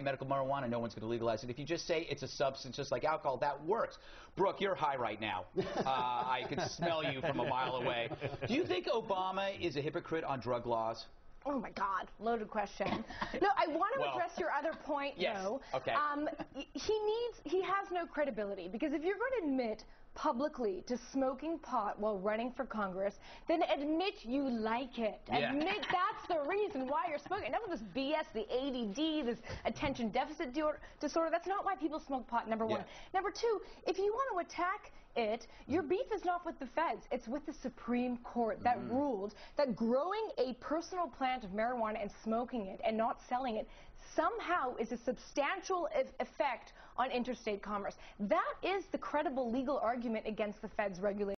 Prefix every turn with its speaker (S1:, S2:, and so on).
S1: medical marijuana, no one's going to legalize it. If you just say it's a substance just like alcohol, that works. Brooke, you're high right now. I can smell you from a mile away. Do you think Obama is a hypocrite on drug laws?
S2: Oh my God, loaded question. No, I want to address your other point, though.
S1: Okay.
S2: He has no credibility, because if you're going to admit publicly to smoking pot while running for Congress, then admit you like it.
S1: Yeah.
S2: Admit that's the reason why you're smoking. Enough of this BS, the ADD, this attention deficit disorder. That's not why people smoke pot, number one. Number two, if you want to attack it, your beef is not with the feds. It's with the Supreme Court that ruled that growing a personal plant of marijuana and smoking it and not selling it somehow is a substantial effect on interstate commerce. That is the credible legal argument against the feds regulating